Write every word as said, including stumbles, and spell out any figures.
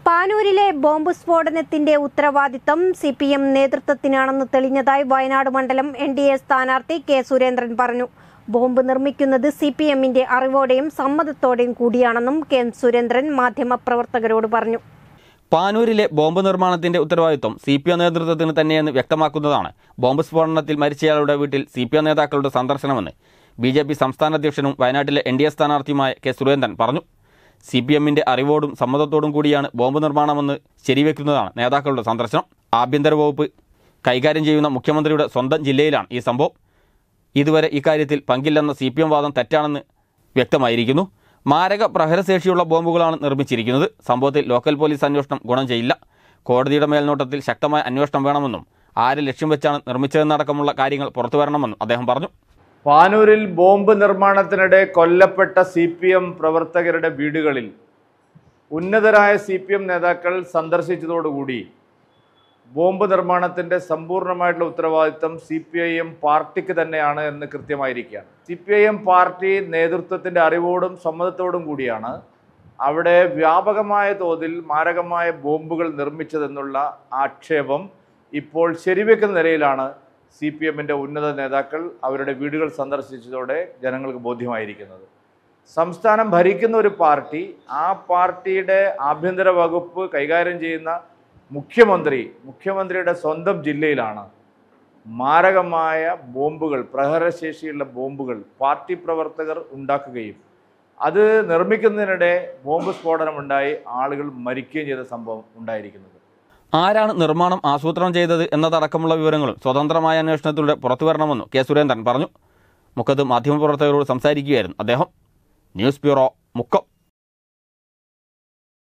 പാനൂരിലെ bomb സ്ഫോടനത്തിന്റെ ഉത്തരവാദിത്തം C P M നേതൃത്വത്തിനാണെന്ന് തെളിഞ്ഞതായി വയനാട് മണ്ഡലം എൻ ഡി എ സ്ഥാനാർത്ഥി കെ സുരേന്ദ്രൻ പറഞ്ഞു. ബോംബ് നിർമ്മിക്കുന്നത് സി പി എമ്മിന്റെ അറിവോടെയും സമ്മതത്തോടെയും കൂടിയാണെന്നും കെ സുരേന്ദ്രൻ മാധ്യമപ്രവർത്തകരോട് പറഞ്ഞു. പാനൂരിലെ ബോംബ് നിർമ്മാണത്തിന്റെ ഉത്തരവാദിത്വം സി പി എം നേതൃത്വത്തിന് തന്നെയെന്ന് വ്യക്തമാക്കുന്നതാണ് ബോംബ് സ്ഫോടനത്തിൽ മരിച്ചയാളുടെ വീട്ടിൽ സി പി എം നേതാക്കളുടെ സന്ദർശനമെന്ന് ബി ജെ പി സംസ്ഥാന അധ്യക്ഷനും വയനാട്ടിലെ എൻ ഡി എ സ്ഥാനാർത്ഥിയുമായ കെ സുരേന്ദ്രൻ പറഞ്ഞു. സി പി എമ്മിന്റെ അറിവോടും സമ്മതത്തോടും കൂടിയാണ് ബോംബ് നിർമ്മാണമെന്ന് ശരിവെക്കുന്നതാണ് നേതാക്കളുടെ സന്ദർശനം. ആഭ്യന്തര വകുപ്പ് കൈകാര്യം ചെയ്യുന്ന മുഖ്യമന്ത്രിയുടെ സ്വന്തം ജില്ലയിലാണ് ഈ സംഭവം. ഇതുവരെ ഇക്കാര്യത്തിൽ പങ്കില്ലെന്ന സി പി എം വാദം തെറ്റാണെന്ന് വ്യക്തമായിരിക്കുന്നു. മാരക പ്രഹരശേഷിയുള്ള ബോംബുകളാണ് നിർമ്മിച്ചിരിക്കുന്നത്. സംഭവത്തിൽ ലോക്കൽ പോലീസ് അന്വേഷണം ഗുണം ചെയ്യില്ല. കോടതിയുടെ മേൽനോട്ടത്തിൽ ശക്തമായ അന്വേഷണം വേണമെന്നും ആരെ ലക്ഷ്യം വെച്ചാണ് നിർമ്മിച്ചതെന്നടക്കമുള്ള കാര്യങ്ങൾ പുറത്തുവരണമെന്നും അദ്ദേഹം പറഞ്ഞു. പാനൂരിൽ ബോംബ് നിർമ്മാണത്തിനിടെ കൊല്ലപ്പെട്ട സി പി എം പ്രവർത്തകരുടെ വീടുകളിൽ ഉന്നതരായ സി പി എം നേതാക്കൾ സന്ദർശിച്ചതോടുകൂടി ബോംബ് നിർമ്മാണത്തിൻ്റെ സമ്പൂർണ്ണമായിട്ടുള്ള ഉത്തരവാദിത്തം സി പി ഐ എം പാർട്ടിക്ക് തന്നെയാണ് എന്ന് കൃത്യമായിരിക്കുകയാണ്. സി പി ഐ എം പാർട്ടി നേതൃത്വത്തിൻ്റെ അറിവോടും സമ്മതത്തോടും കൂടിയാണ് അവിടെ വ്യാപകമായ തോതിൽ മാരകമായ ബോംബുകൾ നിർമ്മിച്ചതെന്നുള്ള ആക്ഷേപം ഇപ്പോൾ ശരിവെക്കുന്ന നിലയിലാണ് സി പി എമ്മിൻ്റെ ഉന്നത നേതാക്കൾ അവരുടെ വീടുകൾ സന്ദർശിച്ചതോടെ ജനങ്ങൾക്ക് ബോധ്യമായിരിക്കുന്നത്. സംസ്ഥാനം ഭരിക്കുന്ന ഒരു പാർട്ടി, ആ പാർട്ടിയുടെ ആഭ്യന്തര വകുപ്പ് കൈകാര്യം ചെയ്യുന്ന മുഖ്യമന്ത്രി മുഖ്യമന്ത്രിയുടെ സ്വന്തം ജില്ലയിലാണ് മാരകമായ ബോംബുകൾ, പ്രഹരശേഷിയുള്ള ബോംബുകൾ പാർട്ടി പ്രവർത്തകർ ഉണ്ടാക്കുകയും അത് നിർമ്മിക്കുന്നതിനിടെ ബോംബ് സ്ഫോടനമുണ്ടായി ആളുകൾ മരിക്കുകയും ചെയ്ത സംഭവം ഉണ്ടായിരിക്കുന്നത്. ആരാണ് നിർമ്മാണം ആസൂത്രണം ചെയ്തത് എന്നതടക്കമുള്ള വിവരങ്ങളും സ്വതന്ത്രമായ അന്വേഷണത്തിലൂടെ പുറത്തുവരണമെന്നും കെ സുരേന്ദ്രൻ പറഞ്ഞു. മുക്കത്ത് മാധ്യമപ്രവർത്തകരോട് സംസാരിക്കുകയായിരുന്നു അദ്ദേഹം. News bureau, Mukkam.